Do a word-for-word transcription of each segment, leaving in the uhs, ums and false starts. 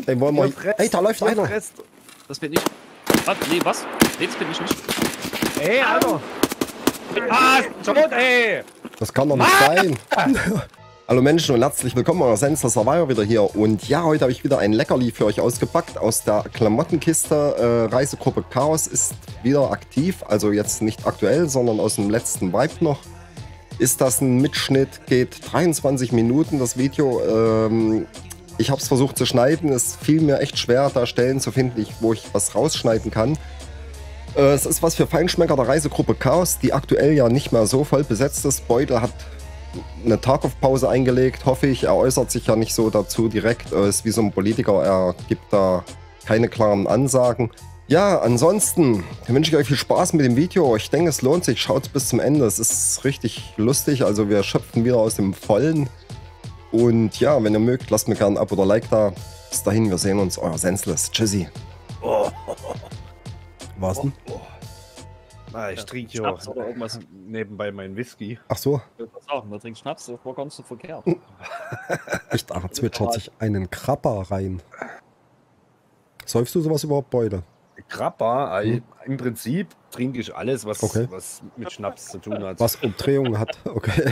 Ey, wollen wir... Ey, da läuft einer. Das bin ich. Was? Nee, was? Nee, das bin ich nicht. Ey, Alter. Ah, tot, ey. Das kann doch nicht sein. Hallo Menschen und herzlich willkommen, euer Sensor Survivor wieder hier. Und ja, heute habe ich wieder ein Leckerli für euch ausgepackt aus der Klamottenkiste. Äh, Reisegruppe Chaos ist wieder aktiv, also jetzt nicht aktuell, sondern aus dem letzten Vibe noch. Ist das ein Mitschnitt, geht dreiundzwanzig Minuten das Video. Ähm, ich habe es versucht zu schneiden, es fiel mir echt schwer, da Stellen zu finden, wo ich was rausschneiden kann. Äh, es ist was für Feinschmecker der Reisegruppe Chaos, die aktuell ja nicht mehr so voll besetzt ist. Beutel hat eine Tag-Off-Pause eingelegt, hoffe ich. Er äußert sich ja nicht so dazu direkt. Er ist wie so ein Politiker, er gibt da keine klaren Ansagen. Ja, ansonsten wünsche ich euch viel Spaß mit dem Video. Ich denke, es lohnt sich. Schaut bis zum Ende. Es ist richtig lustig. Also wir schöpfen wieder aus dem Vollen. Und ja, wenn ihr mögt, lasst mir gerne ein Abo oder Like da. Bis dahin, wir sehen uns. Euer Senseless. Tschüssi. Oh. Was denn? Oh, oh. Ah, ich trinke hier Schnaps oder irgendwas. nebenbei meinen Whisky. Ach so. Ich würde sagen, wir trinken Schnaps, das war ganz so verkehrt. Ich dachte, zwitschert sich einen Krabber rein. Säufst du sowas überhaupt, Beutel? Krabber, Hm. im Prinzip trinke ich alles, was, Okay. was mit Schnaps zu tun hat. Was Umdrehungen hat, okay.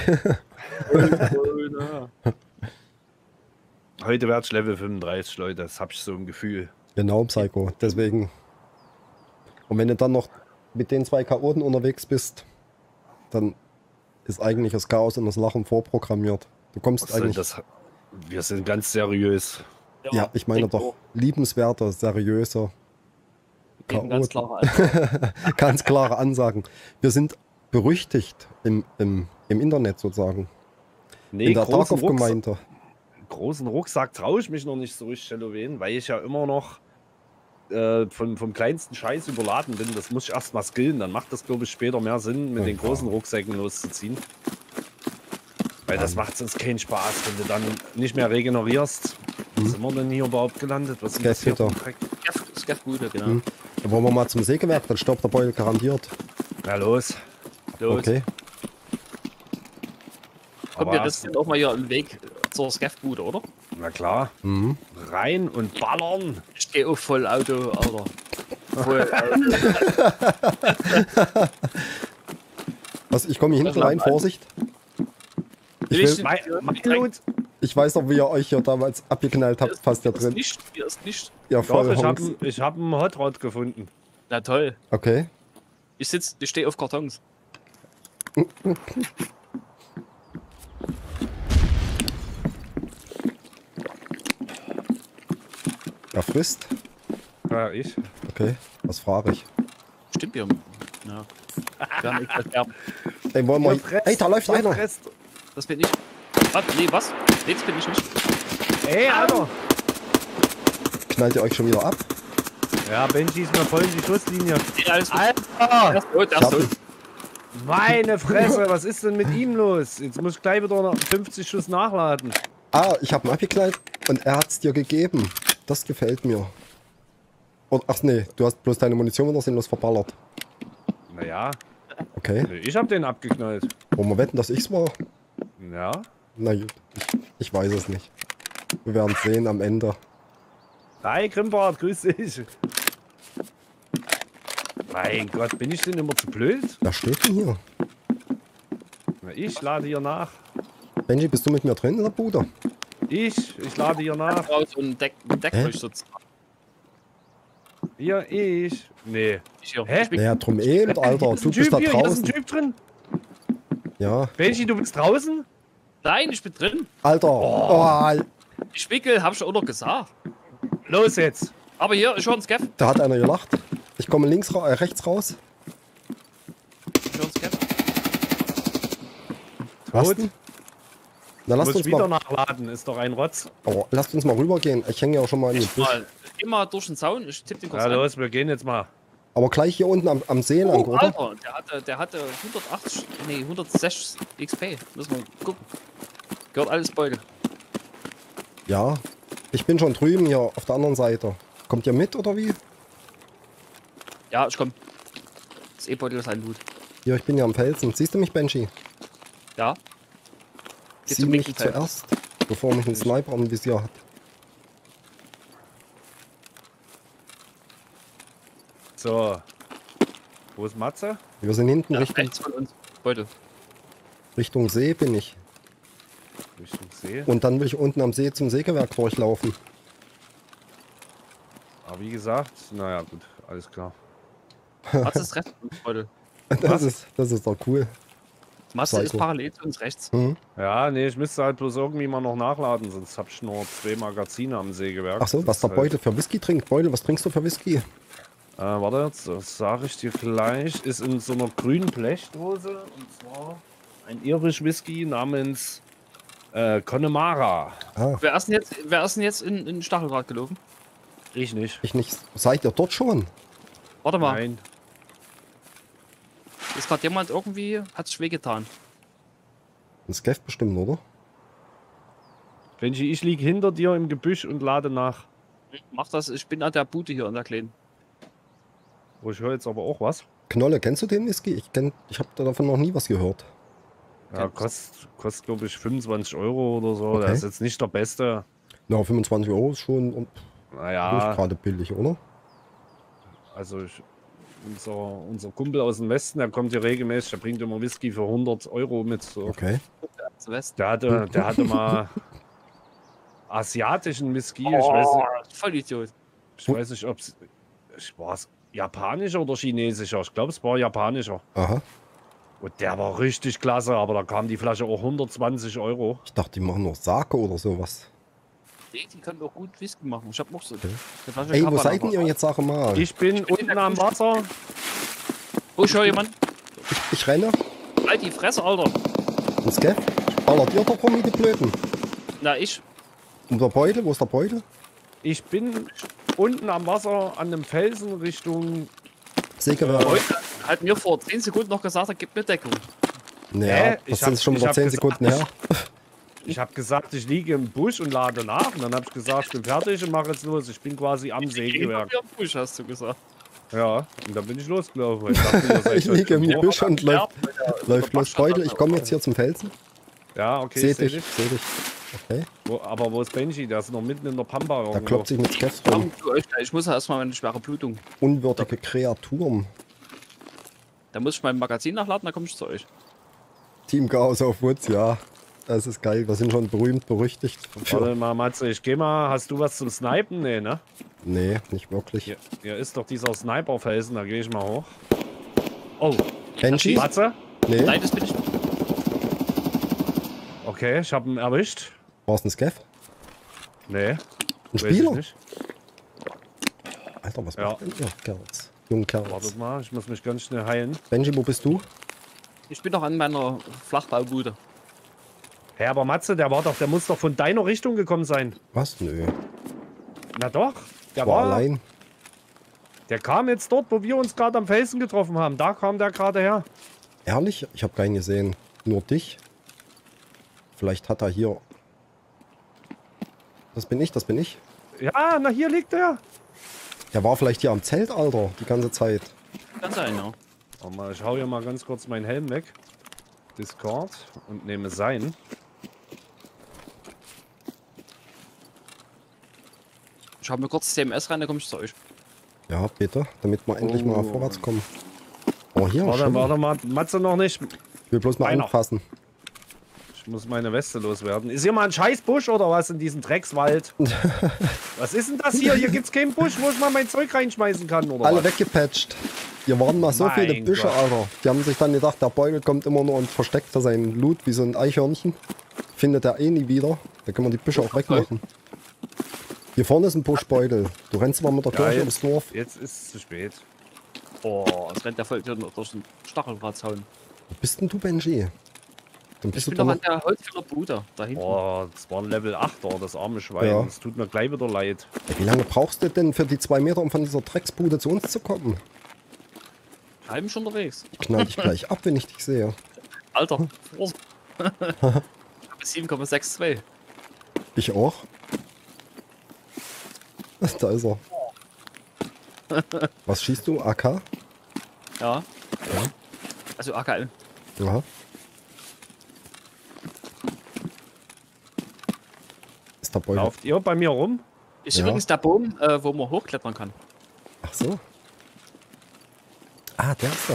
Heute werde ich Level fünfunddreißig, Leute, das habe ich so ein Gefühl. Genau, Psycho, deswegen. Und wenn du dann noch mit den zwei Chaoten unterwegs bist, dann ist eigentlich das Chaos und das Lachen vorprogrammiert. Du kommst Was soll eigentlich... das? Wir sind ganz seriös. Ja, ich meine doch liebenswerter, seriöser Ganz Chaot. klare Antwort. Ganz klare Ansagen. Wir sind berüchtigt im, im, im Internet sozusagen. Nee, In der großen, Rucksack, Tarkov-Gemeinde. großen Rucksack traue ich mich noch nicht so richtig, Halloween, weil ich ja immer noch äh, von, vom kleinsten Scheiß überladen bin. Das muss ich erst mal skillen, dann macht das, glaube ich, später mehr Sinn, mit Ja. den großen Rucksäcken loszuziehen. Weil das macht sonst keinen Spaß, wenn du dann nicht mehr regenerierst. Wo sind wir denn hier überhaupt gelandet? Was ist das hier für ein Dreck? Scaff-Bude, genau. Hm. Dann wollen wir mal zum Sägewerk, dann stoppt der Beutel garantiert. Na los. Los. Okay. Kommt Aber ja das denn auch mal hier einen Weg zur Scaff-Bude, oder? Na klar. Mhm. Rein und ballern. Ich stehe auf Vollauto, Alter. Vollauto. Was, ich komme hier hinten Also, rein, Vorsicht. Ich, Nicht- will, Mein, mein Loot. ich weiß noch, wie ihr euch hier damals abgeknallt Hier habt, ist- fast da hier ist drin. nicht, hier ist nicht. Ja, Doch, voll ich Honks. habe ich hab einen Hot Rod gefunden. Na toll. Okay. Ich sitz, ich stehe auf Kartons. Er frisst. Ja, ich. Okay, was frage ich? Stimmt ja. Ja. Wir haben echt verderben. Ey, wollen wir... Ihr fresst, Ey, da läuft ihr einer. fresst. Das bin ich. Was? Nee, was? Nee, das bin ich nicht. Ey, Alter. Knallt ihr euch schon wieder ab? Ja, Benji ist mir voll in die Schusslinie. Nee, alles gut. Alter! Erst tot, Ich erst hab tot. ihn. Meine Fresse, was ist denn mit ihm los? Jetzt muss ich gleich wieder noch fünfzig Schuss nachladen. Ah, ich habe ihn abgeknallt und er hat's dir gegeben. Das gefällt mir. Und, ach nee, du hast bloß deine Munition wieder sinnlos verballert. Naja, Okay. ich hab den abgeknallt. Wollen wir wetten, dass ich's war? Ja. Na gut, ich, ich weiß es nicht. Wir werden sehen am Ende. Hi, Grimbart, grüß dich. Mein Gott, bin ich denn immer zu blöd? Wer steht denn hier? Na, ich lade hier nach. Benji, bist du mit mir drin in der Bude? Ich, ich lade hier nach. Raus und deck, deck Hä? euch sozusagen. Hier, ich. Nee. Ich hier. Hä? Ich bin, Naja, drum eben, Alter. Hier ist Du ein bist Typ da hier, hier ist ein draußen. Typ drin. Ja. Benji, du bist draußen? nein, ich bin drin. Alter. Oh, Ich wickel, hab ich auch noch gesagt. Los jetzt. Aber hier, ich höre einen Scaff. da hat einer gelacht. Ich komme links ra äh, rechts raus. Ich höre einen Scaff. Was Tot. denn? Na, lasst Muss uns, wieder mal, nachladen, ist doch ein Rotz. oh, lasst uns mal rübergehen. Ich hänge ja auch schon mal in den Ich Busch. mal, geh mal durch den Zaun, ich tipp den kurz Ja, an. los, wir gehen jetzt mal. Aber gleich hier unten am, am See lang, Oh, oder? Alter, der hatte, der hatte hundertachtzig, nee, hundertsechzig X P. Müssen wir gucken. Gehört alles Beutel. Ja. Ich bin schon drüben hier auf der anderen Seite. Kommt ihr mit oder wie? Ja, ich komm. Das E-Beutel ist ein Loot. Hier, ich bin hier am Felsen. Siehst du mich, Benji? Ja. Geh Sieh zum mich linken Teil. zuerst, bevor mich ein Sniper am Visier hat. So. Wo ist Matze? Wir sind hinten Ja, Richtung, rechts von uns. Beutel. Richtung See bin ich. Richtung See. Und dann will ich unten am See zum Sägewerk durchlaufen. Aber wie gesagt, naja, gut, alles klar. Matze ist rechts von uns, Beutel. Das ist, das ist doch cool. Matze ist Psycho. parallel zu uns rechts. Hm? Ja, nee, ich müsste halt bloß irgendwie mal noch nachladen, sonst hab ich nur zwei Magazine am Sägewerk. Ach so, Das was ist der halt- Beutel für Whisky trinkt. Beutel, was trinkst du für Whisky? Äh, warte, das sage ich dir gleich. Ist in so einer grünen Blechdose und zwar ein Irish Whisky namens äh, Connemara. Ah, Wer ist denn jetzt, wer ist denn jetzt in, in Stacheldraht gelaufen? Ich nicht. ich nicht. Seid ihr dort schon? Warte mal, Nein. ist gerade jemand irgendwie, hat sich wehgetan. Ein Skeff bestimmt, oder? Benji, ich liege hinter dir im Gebüsch und lade nach. Mach das, ich bin an der Bude hier an der Kleinen. Oh, ich höre jetzt aber auch was. Knolle, kennst du den Whisky? Ich, kenn, ich habe davon noch nie was gehört. Ja, kostet, kostet glaube ich fünfundzwanzig Euro oder so. Okay. Der ist jetzt nicht der beste. Na, fünfundzwanzig Euro ist schon und nicht Naja, gerade billig, oder? also ich, unser, unser Kumpel aus dem Westen, der kommt hier regelmäßig, der bringt immer Whisky für hundert Euro mit. So. Okay. Zu West. Der hatte, der hatte mal asiatischen Whisky. Ich weiß Oh, nicht, voll Idiot. ich weiß nicht ob es war es japanischer oder chinesischer. Ich glaube, es war japanischer. Aha. Und der war richtig klasse, aber da kam die Flasche auch hundertzwanzig Euro. Ich dachte, die machen noch Sake oder sowas. Nee, die können auch gut Whisky machen. Ich hab noch so. Okay. eine Flasche Ey, wo Kappa seid denn dabei. ihr jetzt, sag mal? Ich bin bin in unten der am Küche. Wasser. Oh, ich höre jemanden. Ich renne. Halt die Fresse, Alter. Ein Skeff. Ballert ihr doch rum wie die Blöden. Na, ich. Und der Beutel? Wo ist der Beutel? Ich bin unten am Wasser an einem Felsen Richtung. Sägewerk. Heute hat mir vor zehn Sekunden noch gesagt, er gibt mir Deckung. Naja, Hä? das Ich hab- sind schon ich wieder hab zehn gesagt- Sekunden her. Ich habe gesagt, ich liege im Busch und lade nach. Und dann habe ich gesagt, ich bin fertig und mache jetzt los. Ich bin quasi am Sägewerk. Im Busch, hast du gesagt. Ja, und dann bin ich losgelaufen. weil Ich, dachte, ihr seid Ich schon liege im vor. Busch und läuft, Ja, läuft los. Beutel, ich komme jetzt hier zum Felsen. Ja, okay, Seh ich seh dich, dich. seh dich. Okay, Wo, aber wo ist Benji? Der ist noch mitten in der Pampa. da irgendwo. klopft sich mit Skeff rum. Komm zu euch, ich muss erstmal meine schwere Blutung. Unwürdige Kreaturen. Da muss ich mein Magazin nachladen, dann komme ich zu euch. Team Chaos auf Woods, ja. Das ist geil. Wir sind schon berühmt, berüchtigt. Warte Für mal, Matze, ich geh mal. Hast du was zum Snipen? Nee, ne? nee, nicht wirklich. Hier, hier ist doch dieser Sniper-Felsen, da gehe ich mal hoch. Oh, Benji? Matze? Nee, Nein, das bin ich. Okay, ich habe ihn erwischt. war's ein Skeff? Nee, Ein weiß ich Spieler? nicht. Alter, was Ja. macht denn ihr, Kerls? Jungen Kerls. Wartet mal, ich muss mich ganz schnell heilen. Benji, wo bist du? Ich bin noch an meiner Flachbaubude. Hä, aber Matze, der war doch, der muss doch von deiner Richtung gekommen sein. Was? Nö. Na doch, der War war, allein. der kam jetzt dort, wo wir uns gerade am Felsen getroffen haben. Da kam der gerade her. Ehrlich? Ich habe keinen gesehen. Nur dich. Vielleicht hat er hier... Das bin ich, das bin ich. Ja, na hier liegt er. Der war vielleicht hier am Zelt, Alter, die ganze Zeit. Kann sein, ja. Warte mal, ich hau hier mal ganz kurz meinen Helm weg. Discord und nehme sein. Ich habe mir kurz C M S rein, dann komme ich zu euch. Ja, bitte, damit wir endlich mal Oh. vorwärts kommen. Oh, hier, Warte, schön. warte mal, Matze noch nicht. Ich will bloß mal Einer. anfassen. Ich muss meine Weste loswerden. Ist hier mal ein Scheißbusch oder was in diesem Dreckswald? Was ist denn das hier? Hier gibt's keinen Busch, wo ich mal mein Zeug reinschmeißen kann, oder Alle was? weggepatcht. Hier waren mal so Mein viele Büsche, Gott. Alter. Die haben sich dann gedacht, der Beutel kommt immer nur und versteckt da seinen Loot wie so ein Eichhörnchen. Findet er eh nie wieder. Da können wir die Büsche auch wegmachen. Hier vorne ist ein Buschbeutel. Du rennst mal mit der Ja, Kirche jetzt- ums Dorf. Jetzt ist es zu spät. Oh, es rennt der voll durch den Stacheldrahtzaun. Wo bist denn du, Benji? Dann Ich bist bin du noch doch an noch... der Holzfäller Bude, da hinten. Oh, das war ein Level achter, das arme Schwein. Ja. Es tut mir gleich wieder leid. Ey, wie lange brauchst du denn für die zwei Meter, um von dieser Drecksbude zu uns zu kommen? Halben schon unterwegs. Ich knall dich gleich ab, wenn ich dich sehe. Alter, Vorsicht. Ich habe sieben Komma zweiundsechzig. Ich auch. Da ist er. Was schießt du? A K? Ja. Ja. Also A K L. Ja. Ist der Beutel. Lauft ihr bei mir rum? Ist Ja. übrigens der Baum, äh, wo man hochklettern kann. Ach so. Ah, der ist das.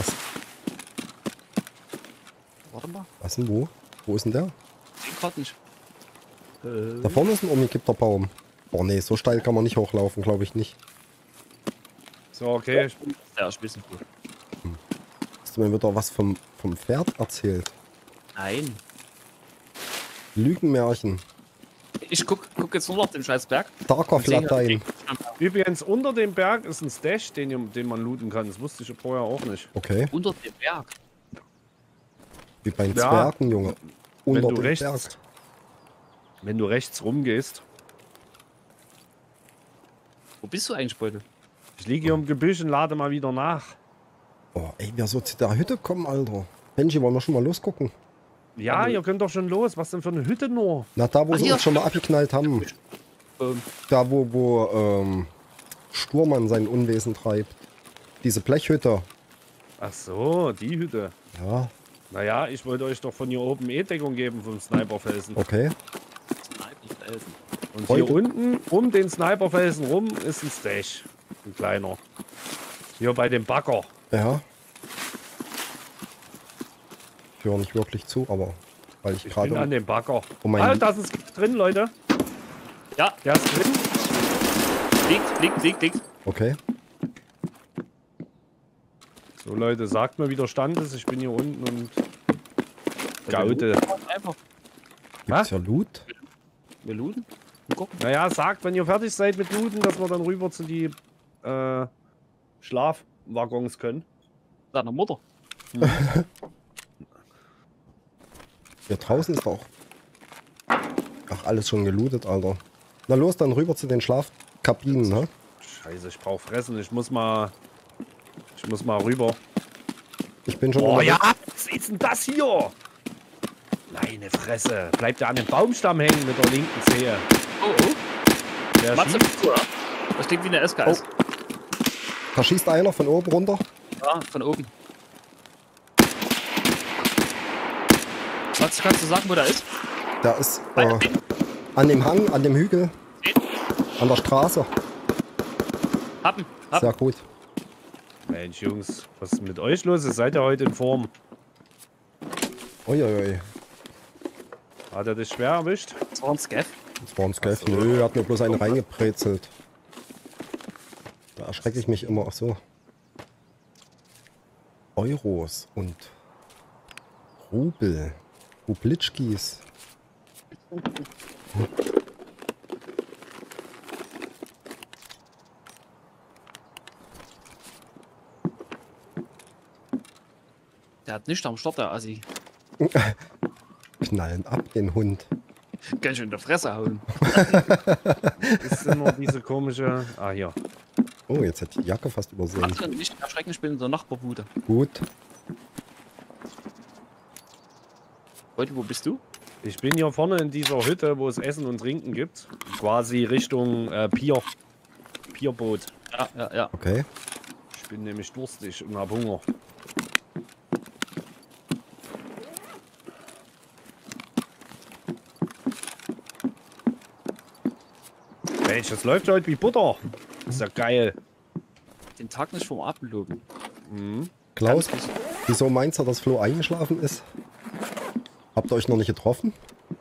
Warte mal. Was denn wo? Wo ist denn der? Den gerade nicht. Äh, Da vorne ist ein umgekippter Baum. Oh nee, so steil kann man nicht hochlaufen, glaube ich nicht. So, okay. Ich, der ist ein bisschen gut. Hast du mir wieder was vom, vom Pferd erzählt? Nein. Lügenmärchen. Ich guck, guck jetzt nur noch den scheiß Berg. Tarkov-Latein. übrigens, unter dem Berg ist ein Stash, den, den man looten kann. Das wusste ich vorher auch nicht. Okay. Unter dem Berg. Wie bei den Ja. Zwergen, Junge. Unter Wenn du dem rechts, Berg. wenn du rechts rumgehst. Wo bist du eigentlich, Beutel? Ich liege hier im Gebüsch und lade mal wieder nach. Oh, ey, wer soll zu der Hütte kommen, Alter? Benji, wollen wir schon mal losgucken? Ja, Aber- ihr könnt doch schon los. Was denn für eine Hütte nur? Na, da, wo Ah, sie hier. uns schon mal abgeknallt haben. Ähm, Da, wo, wo ähm, Sturmann sein Unwesen treibt. Diese Blechhütte. Ach so, die Hütte. Ja, Naja, ich wollte euch doch von hier oben eh Deckung geben vom Sniperfelsen. okay. Sniperfelsen. Und Heute- hier unten, um den Sniperfelsen rum, ist ein Stash. Ein kleiner. Hier bei dem Bagger. Ja. Ich höre nicht wirklich zu, aber weil ich Ich bin an gerade... dem Bagger. um mein Ah, Lie- da ist ein Skip drin, Leute. Ja, Der ist drin. liegt, liegt, liegt, liegt. Okay. So, Leute, sagt mir, wie der Stand ist. Ich bin hier unten und Ja, wir Gaute. looten Einfach. Gibt's ja Loot? Wir looten. Wir gucken. Naja, sagt, wenn ihr fertig seid mit Looten, dass wir dann rüber zu die äh, Schlafwaggons können. Deiner Mutter. Hier draußen ist auch... Ach, alles schon gelootet, Alter. Na los, dann rüber zu den Schlafkabinen, ne? Scheiße, ich brauch Fressen. Ich muss mal. Ich muss mal rüber. Ich bin schon Oh unterwegs. ja, was ist denn das hier? Meine Fresse. Bleibt er an dem Baumstamm hängen mit der linken Zehe. Oh, oh. Der Matze, schießt. bist du, oder? Das klingt wie eine S K S. Da schießt einer von oben runter. Ja, von oben. Was kannst du sagen, wo der ist? Der ist äh, an dem Hang, an dem Hügel, an der Straße. Happen. Happen. Sehr gut. Mensch, Jungs, was ist mit euch los? Ihr seid ja heute in Form. Uiuiui. Hat er dich schwer erwischt? Das war ein Scaff. Das war ein Scaff. Ach so. Nö, er hat mir bloß einen reingebrezelt. Da erschrecke ich mich immer. Ach so. Euros und Rubel. Rublitschkis. Der hat nichts am Start, der Assi. Knallen ab, den Hund. Ganz schön in der Fresse hauen. Ist denn nur diese komische. Ah, hier. Oh, jetzt hätte ich die Jacke fast übersehen. Matze, nicht erschrecken, ich bin in der Nachbarbude. Gut. Leute, wo bist du? Ich bin hier vorne in dieser Hütte, wo es Essen und Trinken gibt. Quasi Richtung äh, Pier. Pierboot. Ja, ja, ja. Okay. Ich bin nämlich durstig und hab Hunger. Mensch, das läuft heute wie Butter. Ist ja geil. Den Tag nicht vom Atem loben. Mhm. Klaus, Ganz wichtig. wieso meinst du, dass Flo eingeschlafen ist? Habt ihr euch noch nicht getroffen?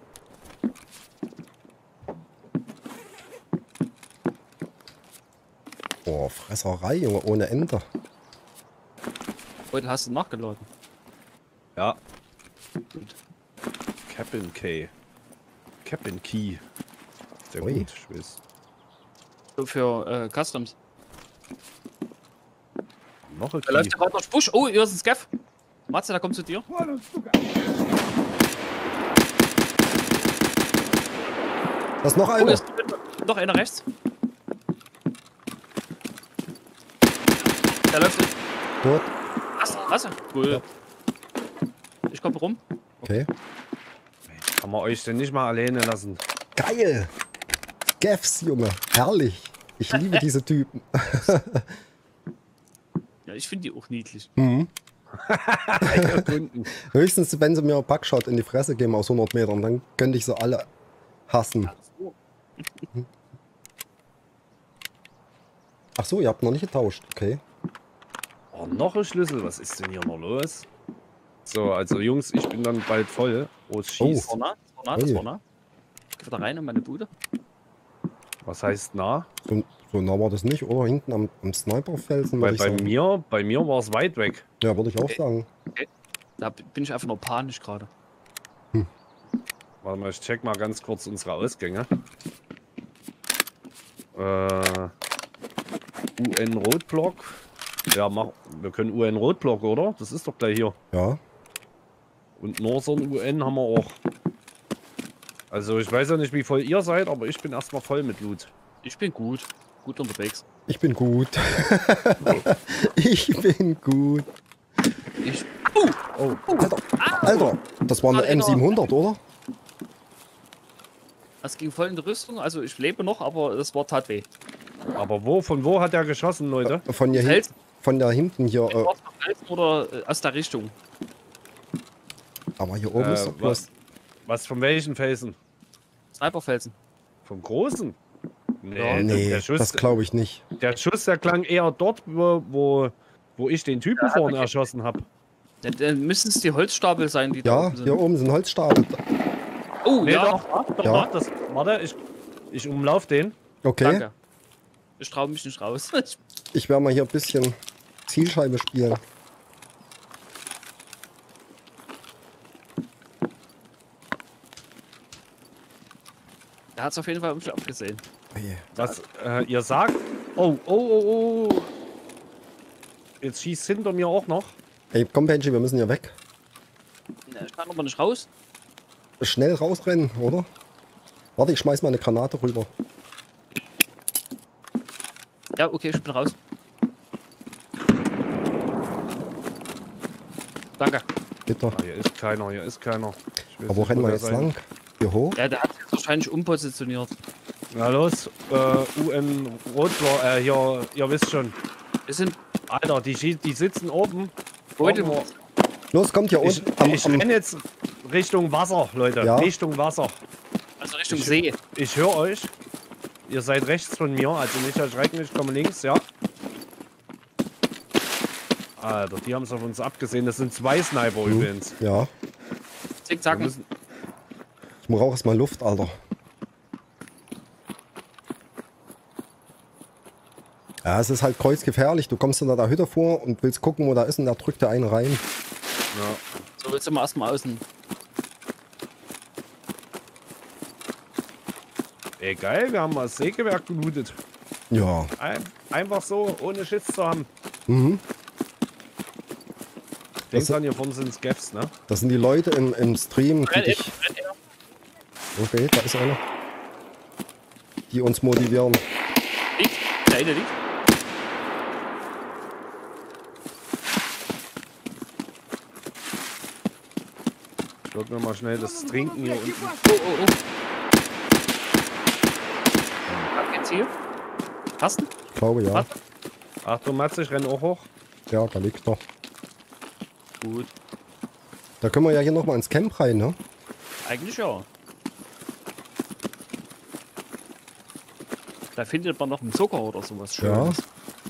Oh, Fresserei, Junge, ohne Ende. Heute hast du nachgeladen. Ja. Gut. Captain Key. Captain Key. Sehr Ui. gut, ich weiß. So für äh, Customs. Noch ein Da läuft Key. ja gerade noch Busch. Oh, hier ist ein Scaff. Matze, da kommt zu dir. Da ist noch Oh, einer. hier ist noch einer rechts. Der läuft. Tot. Was? Was? Cool. Ich komme rum. Okay. Kann man euch denn nicht mal alleine lassen? Geil. Gaffs, Junge. Herrlich. Ich liebe diese Typen. Ja, ich finde die auch niedlich. Mhm. Erkunden. Höchstens, wenn sie mir einen Packshot in die Fresse geben aus hundert Metern, dann könnte ich sie alle hassen. Ach so, ihr habt noch nicht getauscht. Okay. Oh noch ein Schlüssel. Was ist denn hier noch los? So, also Jungs, ich bin dann bald voll. Oh, es Oh. schießt. Das war nah, das war nah, das Ui. war nah. Geh wieder rein in meine Bude. Was heißt nah? So, so nah war das nicht, oder? Hinten am, am Sniperfelsen, Bei, würde ich bei sagen. mir, bei mir war es weit weg. Ja, würde ich auch sagen. Da bin ich einfach nur panisch gerade. Warte mal, ich check mal ganz kurz unsere Ausgänge. Äh, U N Rotblock. Ja, mach, wir können U N Rotblock, oder? Das ist doch gleich hier. Ja. Und Northern U N haben wir auch. Also ich weiß ja nicht, wie voll ihr seid, aber ich bin erstmal voll mit Loot. Ich bin gut. Gut unterwegs. Ich bin gut. Ich bin gut. Ich. Oh, Alter, Alter, das war eine Warte, M genau. siebenhundert, oder? Es ging voll in die Rüstung. Also ich lebe noch, aber es war tat weh. aber wo, von wo hat er geschossen, Leute? Von hier hin, Felsen? von da hinten hier. Äh, War es vom Felsen oder äh, aus der Richtung? aber hier oben Äh, ist doch bloß. was, was von welchen Felsen? Sniperfelsen. Vom großen? Nee, Ja. der- Nee, der, Schuss, das glaube ich nicht. der Schuss, der klang eher dort, wo, wo, wo ich den Typen Ja, vorne okay. erschossen habe. Dann, dann müssen es die Holzstapel sein, die da Ja, oben sind. hier oben sind Holzstapel. Oh, Nee, ja. doch, doch, doch, Ja. doch, das, warte, ich, ich umlauf den. Okay, Danke. Ich traue mich nicht raus. ich werde mal hier ein bisschen Zielscheibe spielen. Der hat es auf jeden Fall im Schlaf gesehen. Oh je. Was äh, ihr sagt. Oh, oh, oh, oh. Jetzt schießt hinter mir auch noch. Ey, komm, Benji, wir müssen hier weg. Na, ich kann aber nicht raus. Schnell rausrennen, oder? Warte, ich schmeiß mal eine Granate rüber. Ja, okay, ich bin raus. Danke. Bitte. Ah, hier ist keiner, hier ist keiner. Ich weiß Aber wo nicht, rennen wir der jetzt sein- lang? Hier hoch? Ja, der hat sich wahrscheinlich umpositioniert. Na los, äh, U N Rotblock, äh, hier, ihr wisst schon. Wir sind. Alter, die, schie- die sitzen oben. Heute. Irgendwo- Los, kommt hier Ich, unten. Am, ich am, renne jetzt Richtung Wasser, Leute. Ja. Richtung Wasser. Also Richtung Ich- See. Ich höre euch. Ihr seid rechts von mir, also nicht erschrecken, ich komme links, ja. Alter, die haben es auf uns abgesehen. Das sind zwei Sniper Hm. übrigens. ja, Wir Zickzacken. müssen, ich brauche erstmal Luft, Alter. Ja, es ist halt kreuzgefährlich. Du kommst hinter der Hütte vor und willst gucken, wo da ist, und da drückt der einen rein. ja. So, jetzt sind wir erstmal außen. Ey, geil, wir haben mal das Sägewerk gelootet. Ja. Ein, einfach so, ohne Schiss zu haben. Mhm. Denkt Das- dran, hier vorne sind Scaps, ne? Das sind die Leute im, im Stream, die Renn dich. in, renn in. Okay, da ist einer. Die uns motivieren. Liegt. Der eine liegt. Ich würde mir mal schnell das Trinken hier unten. Oh, oh, oh. Hab jetzt hier. Hast du? Ich glaube ja. Was? Achtung, Matze, ich renne auch hoch. Ja, da liegt er. Gut. Da können wir ja hier nochmal ins Camp rein, ne? Eigentlich ja. Da findet man noch einen Zucker oder sowas Ja. Schönes.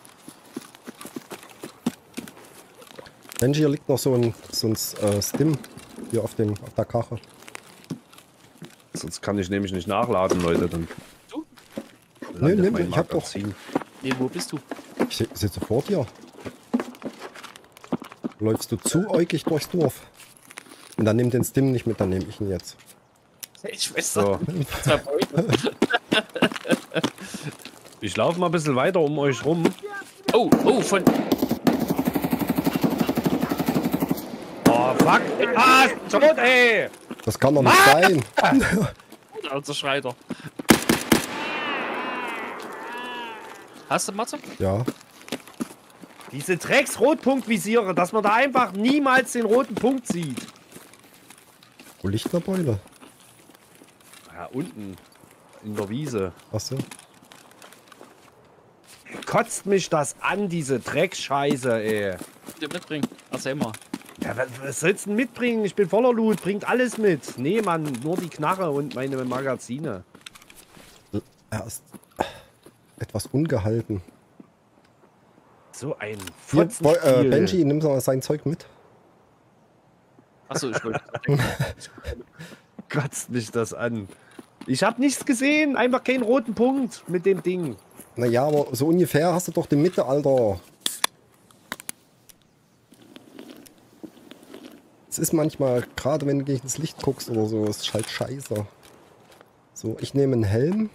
Mensch, hier liegt noch so ein, so ein äh, Stim hier auf, dem, auf der Kache. Sonst kann ich nämlich nicht nachladen, Leute. Dann Du? Nee, landet nee, mein ich hab doch- Magazin. Nee, wo bist du? Ich si- sitze vor dir. Läufst du zuäugig durchs Dorf? Und dann nimm den Stim nicht mit, dann nehme ich ihn jetzt. Ich weiß So, nicht. Zwei Beute. ich laufe mal ein bisschen weiter um euch rum. Oh, oh, von. Oh, fuck. Ah, ist tot, ey. Das kann doch nicht sein. Unser Schreiter. Hast du Matze? Ja, Diese Drecks-Rotpunktvisiere, dass man da einfach niemals den roten Punkt sieht. wo liegt der Beule? Ja, unten. In der Wiese. Achso. Kotzt mich das an, diese Dreckscheiße, ey. Dir mitbringen. Erzähl mal. Ja, was, was sollst du denn mitbringen? Ich bin voller Loot, bringt alles mit. Nee, Mann, nur die Knarre und meine Magazine. Er ist etwas ungehalten. So ein Hier, Bo- Fotzenspiel. äh, Benji, nimm mal sein Zeug mit. Achso, ich wollte. Kotzt mich das an. Ich habe nichts gesehen, einfach keinen roten Punkt mit dem Ding. Naja, aber so ungefähr hast du doch die Mitte, Alter. Es ist manchmal, gerade wenn du gegen das Licht guckst oder so, ist halt scheiße. So, ich nehme einen Helm.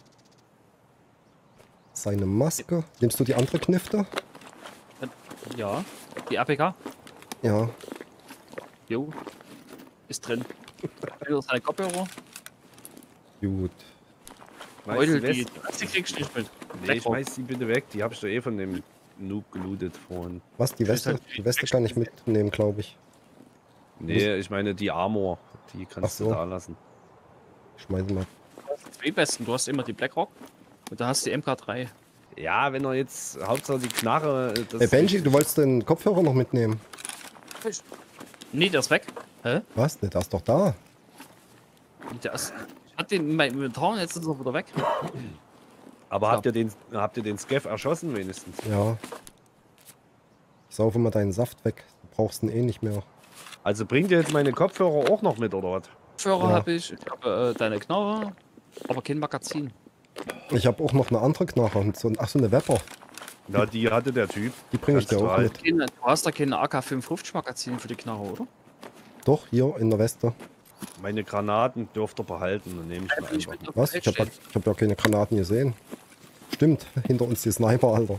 Seine Maske. Nimmst du die andere Knifte? Ja, die A P K. Ja. Jo. Ist drin. Wieder seine Kopfhörer. Gut. Beutel, Schmeiß die, die West- die kriegst du nicht mit. Nee, schmeiß die bitte weg. Die hab ich doch eh von dem Noob gelootet vorhin. Was, die Weste? Die Weste kann ich mitnehmen, glaube ich. Nee, ich meine die Armor. Die Ach kannst so. du da lassen. Schmeiß mal. Du hast zwei besten. Du hast immer die Blackrock und da hast du die M K drei. Ja, wenn er jetzt Hauptsache die Knarre. Das Hey Benji, du wolltest den Kopfhörer noch mitnehmen. Nee, der ist weg. Hä? Was? Der ist doch da. Der ist, ich hatte den in meinem Inventar und jetzt ist er wieder weg. Aber Ja. habt ihr den, habt ihr den Scav erschossen wenigstens? Ja. Ich saufe mal deinen Saft weg. Du brauchst ihn eh nicht mehr. Also bringt ihr jetzt meine Kopfhörer auch noch mit oder was? Kopfhörer Ja. habe ich, ich habe äh, deine Knarre, aber kein Magazin. Ich habe auch noch eine andere Knarre. und So, ach so, eine Wepper. Ja, die hatte der Typ. Die bringe ich dir Kannst du auch halt- mit. Keine, du hast da keine A K fünfundfünfzig Magazin für die Knarre, oder? Doch, hier in der Weste. Meine Granaten dürft ihr behalten, dann nehme ich Ja, mir will ich einfach. mit auf Was? dem Ich habe Feld ich hab ja keine Granaten gesehen. Stimmt, hinter uns die Sniper, Alter.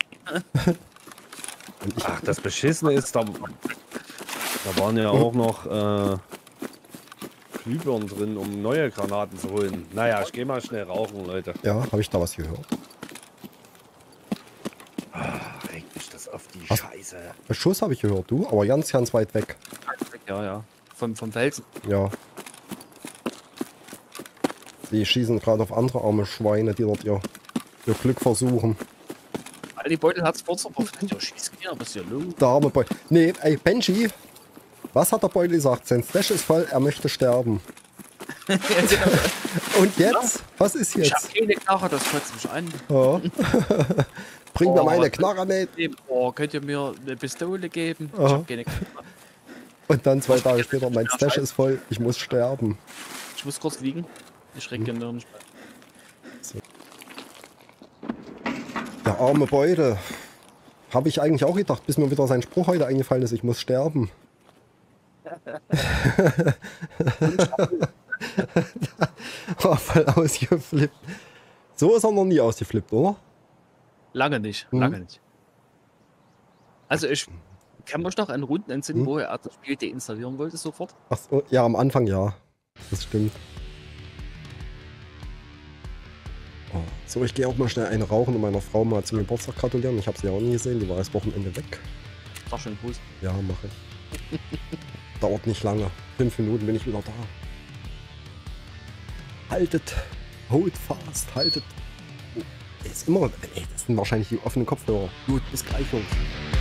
Und ich, Ach, das Beschissene ist, da, da waren ja auch noch äh, Glühbirnen drin, um neue Granaten zu holen. Naja, ich gehe mal schnell rauchen, Leute. ja, habe ich da was gehört? Ach, regt mich das auf die Was? Scheiße. Schuss habe ich gehört, du, aber ganz, ganz weit weg. steht. Ja, ja. Vom, vom Felsen. Ja. Die schießen gerade auf andere arme Schweine, die dort ihr, ihr Glück versuchen. All die Beutel hat's kurz aber ja, schieß hier, was ist hier los? Der arme Beutel. Nee, ey, Benji. Was hat der Beutel gesagt? Sein Stash ist voll, er möchte sterben. Und jetzt? Was ist Ich hab jetzt? keine Knarre, das kotzt mich an. Ja. Bring mir Oh, meine was- Knarre mit. Oh, könnt ihr mir eine Pistole geben? Ich Aha. hab keine Knarre. Und dann zwei Tage später, mein Stash ist voll, ich muss sterben. Ich muss kurz liegen. Ich regeneriere nicht mehr. Der arme Beutel. Habe ich eigentlich auch gedacht, bis mir wieder sein Spruch heute eingefallen ist, ich muss sterben. War voll ausgeflippt. So ist er noch nie ausgeflippt, oder? Lange nicht, Mhm. lange nicht. Also ich kann mich noch an Runden entsinnen, Mhm. wo er das Spiel deinstallieren wollte sofort. Ach so, ja, am Anfang ja. Das stimmt. Oh, so, ich gehe auch mal schnell eine rauchen und meiner Frau mal zum Geburtstag gratulieren. Ich habe sie ja auch nie gesehen, die war das Wochenende weg. War schon Fuß. Ja, mache ich. Dauert nicht lange. Fünf Minuten bin ich wieder da. Haltet. Hold fast. Haltet. Oh, ist immer. Ey, das sind wahrscheinlich die offenen Kopfhörer. Gut, bis gleich, Jungs.